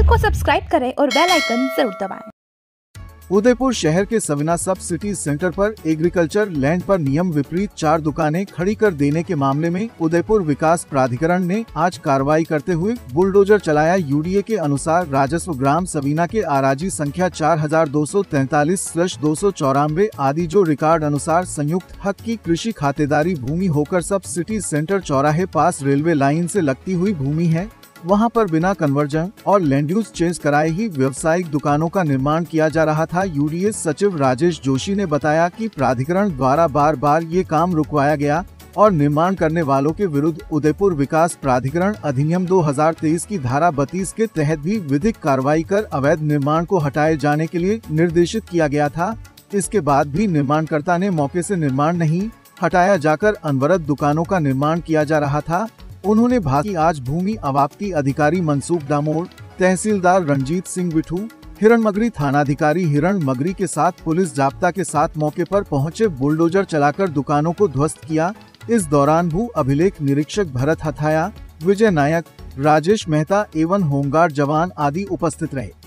को सब्सक्राइब करें और बेल आइकन जरूर दबाएं। उदयपुर शहर के सविना सब सिटी सेंटर पर एग्रीकल्चर लैंड पर नियम विपरीत 4 दुकानें खड़ी कर देने के मामले में उदयपुर विकास प्राधिकरण ने आज कार्रवाई करते हुए बुलडोजर चलाया। यूडीए के अनुसार राजस्व ग्राम सविना के आराजी संख्या 4243/294 आदि जो रिकॉर्ड अनुसार संयुक्त हक की कृषि खातेदारी भूमि होकर सब सिटी सेंटर चौराहे पास रेलवे लाइन से लगती हुई भूमि है, वहां पर बिना कन्वर्जन और लैंड यूज चेंज कराए ही व्यवसायिक दुकानों का निर्माण किया जा रहा था। यूडीए सचिव राजेश जोशी ने बताया कि प्राधिकरण द्वारा बार बार ये काम रुकवाया गया और निर्माण करने वालों के विरुद्ध उदयपुर विकास प्राधिकरण अधिनियम 2023 की धारा 32 के तहत भी विधिक कार्रवाई कर अवैध निर्माण को हटाए जाने के लिए निर्देशित किया गया था। इसके बाद भी निर्माणकर्ता ने मौके से निर्माण नहीं हटाया जाकर अनवरत दुकानों का निर्माण किया जा रहा था। उन्होंने भागी आज भूमि अवाप्ति अधिकारी मनसूख दामोर, तहसीलदार रंजीत सिंह बिठू, हिरणमगरी थानाधिकारी हिरणमगरी के साथ पुलिस जाब्ता के साथ मौके पर पहुंचे बुलडोजर चलाकर दुकानों को ध्वस्त किया। इस दौरान भू अभिलेख निरीक्षक भरत हथाया, विजय नायक, राजेश मेहता एवं होमगार्ड जवान आदि उपस्थित रहे।